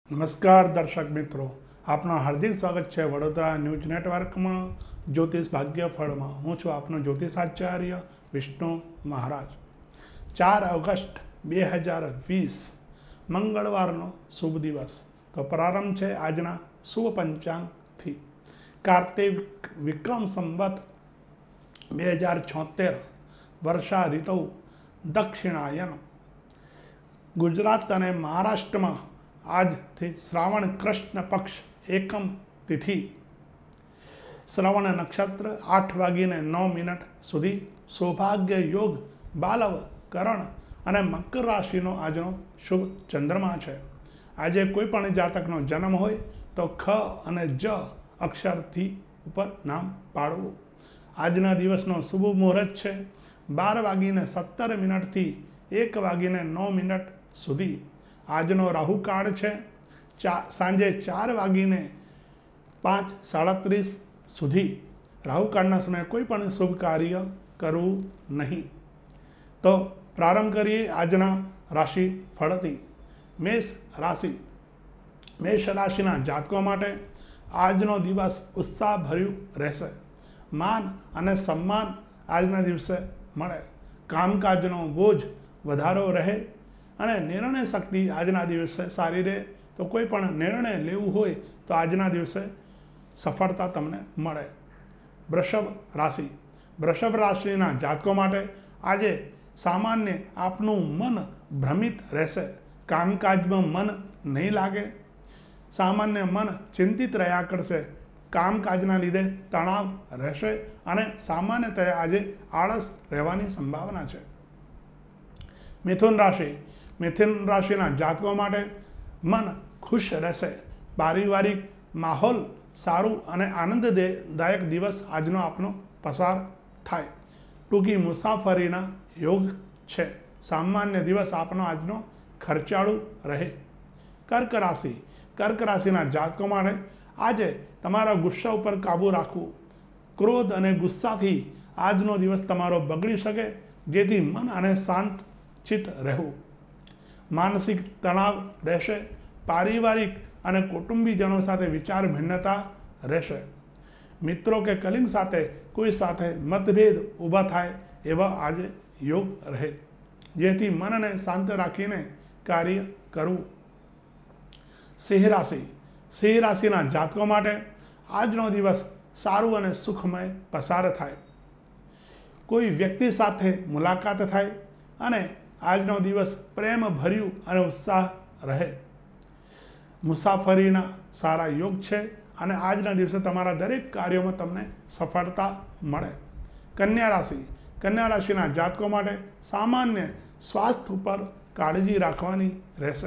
नमस्कार दर्शक मित्रों, आपनो हार्दिक स्वागत है वडोदरा न्यूज नेटवर्क में ज्योतिष भाग्यफल में। हूँ छूँ आपनो ज्योतिषाचार्य विष्णु महाराज। 4 ऑगस्ट 2020 मंगलवारनो शुभ दिवस। तो प्रारंभ है आजना शुभ पंचांग थी। कार्तिक विक्रम संवत 2076 वर्षा ऋतु दक्षिणायन। गुजरात और महाराष्ट्र में आज थी श्रावण कृष्ण पक्ष एकम तिथि। श्रवण नक्षत्र 8:09 सुधी। सौभाग्य योग बालव करण और मकर राशि आजनो शुभ चंद्रमा है। आज कोईपण जातकनो जन्म होय तो ख और ज अक्षर थी ऊपर नाम पाड़वू। आजना दिवसनो शुभ मुहूर्त है 12:17 थी 1:09 सुधी। आजनो राहु काळ है सांजे 4:05:37 सुधी। राहु काळना समय कोईपण शुभ कार्य करवू नहीं। तो प्रारंभ करिए आजना राशि फळथी। मेष राशि। मेष राशिना जातको माटे आजनो दिवस उत्साह भर्यु रहेशे। मान अने सम्मान आजना दिवसे मळे। कामकाजनो बोझ वधारो रहे અને નિર્ણય શક્તિ આજના દિવસે સારી રહે। તો કોઈ પણ નિર્ણય લેવું હોય તો આજના દિવસે સફળતા તમને મળે। વૃષભ રાશિ। વૃષભ રાશિના જાતકો માટે આજે સામાન્ય આપનું મન ભ્રમિત રહેશે। કામકાજમાં મન નહીં લાગે। સામાન્ય મન ચિંતિત રહ્યા કરશે। કામકાજના લીધે તણાવ રહેશે અને સામાન્યતયા આજે આળસ રહેવાની સંભાવના છે। મિથુન રાશિ। मिथुन राशि जातको माटे मन खुश रहेशे। पारिवारिक माहौल सारू अने आनंददायक दिवस आजनो आपनो पसार थाय। टूंकी मुसाफरीना योग छे। सामान्य दिवस आपनो आजनो खर्चाळू रहे। कर्क राशि। कर्क राशिना जातको माटे आजे तमारा गुस्सा पर काबू राखवू। क्रोध अने गुस्साथी आजनो दिवस तमारो बगड़ी शके, जेथी मन अने शांत चित्त रहेवू। मानसिक तनाव रहेशे। पारिवारिक और कुटुंबीजनों साथे विचार भिन्नता रहेशे। मित्रों के कलिंग साथे कोई साथे मतभेद ऊभा थाय एवा आज योग रहे, जेथी मन ने शांत राखीने कार्य करवू। सिंह राशि। सिंह राशिना जातको माटे आजनो दिवस सारू अने सुखमय पसार थाय। कोई व्यक्ति साथे मुलाकात थाय अने આજનો દિવસ પ્રેમ ભર્યું અને ઉત્સાહ રહે। મુસાફરીના સારા યોગ છે અને આજના દિવસે તમારા દરેક કાર્યોમાં તમને સફળતા મળે। કન્યા રાશિ। કન્યા રાશિના જાતકો માટે સામાન્ય સ્વાસ્થ્ય ઉપર કાળજી રાખવાની રહેશે।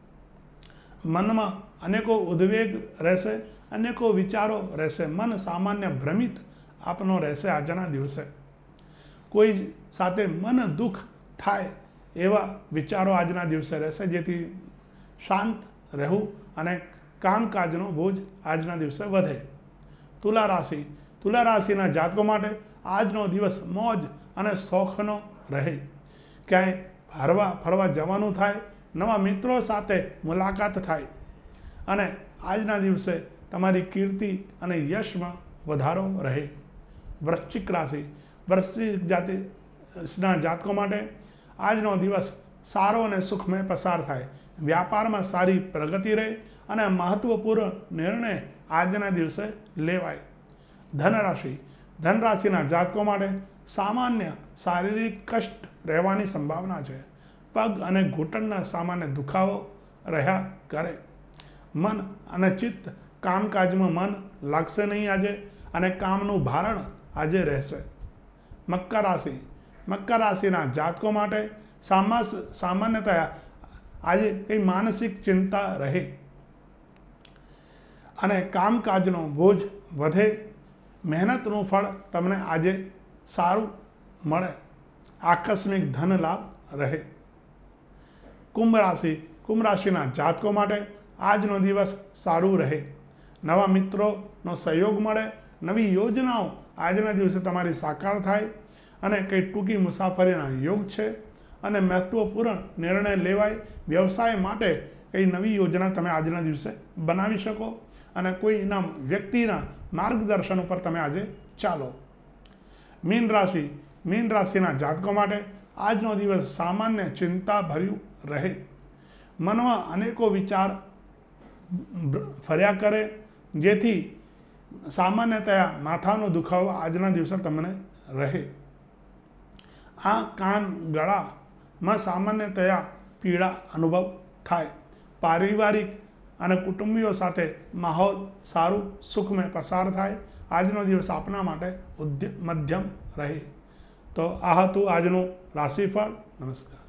મનમાં અનેકો ઉદ્વેગ રહેશે, અનેકો વિચારો રહેશે। મન સામાન્ય ભ્રમિત આપનો રહેશે આજના દિવસે। કોઈ સાથે મન દુઃખ થાય एवा विचारों आजना दिवसे रहेशे, जेथी शांत रहेवू अने कामकाजनो बोझ आजना दिवसे वधे। तुला राशि। तुला राशिना जातको माटे आजनो दिवस मौज अने शौखनो रहे। क्यांय हरवा फरवा जवानुं थाय, नवा मित्रों साथे मुलाकात थाय अने आजना दिवसे तमारी कीर्ति अने यशमां वधारो रहे। वृश्चिक राशि। वृश्चिक जातिना जातको माटे आजनो दिवस सारो अने सुखमय पसार थाय। व्यापार में सारी प्रगति रहे अने महत्वपूर्ण निर्णय आजना दिवसे लेवाय। धनराशि। धनराशिना जातको माटे सामान्य शारीरिक कष्ट रहेवानी संभावना है। पग अने घूंटणना सामान्य दुखावो रह्या करे। मन अने चित्त कामकाज में मन लागशे नहीं आजे अने कामनुं भारण आजे रहेशे। मकर राशि। मकर राशिना जातको माटे सामान्यतया आज कई मानसिक चिंता रहे अने कामकाजनो बोझ वधे। मेहनतनुं फळ तमने आज सारू मळे। आकस्मिक धन लाभ रहे। कुंभ राशि। कुंभ राशिना जातको माटे आजनो दिवस सारू रहे। नवा मित्रों सहयोग मळे। नवी योजनाओं आजना दिवसे तमारी साकार थाय अने कई टूंकी मुसाफरीना योग छे अने महत्वपूर्ण निर्णय लेवाय। व्यवसाय माटे कई नवी योजना तमे आजना दिवसे बनावी शको अने कोईना व्यक्तिना मार्गदर्शन पर तमे आजे चालो। मीन राशिना जातको माटे आजनो दिवस सामान्य चिंता भर्યું रहे। मनमा अनेको विचार फर्या करे जेथी सामान्यतया माथानो दुखावो आजना दिवसे तमने रहे। आ कान गळा में सामान्यतया पीड़ा अनुभव थाय। पारिवारिक अने कुटुंबीओ साथे माहौल सारू सुखमय पसार थाय। आजनो दिवस आपना माटे मध्यम रहे। तो आ हतुं आजनुं राशिफळ। नमस्कार।